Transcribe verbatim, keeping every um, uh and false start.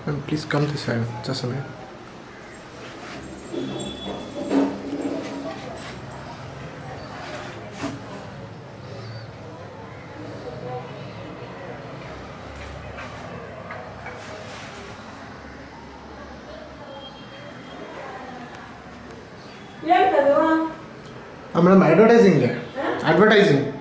And please come this side. Just a minute. ఏం కదా Ah, madam, advertising there. Advertising.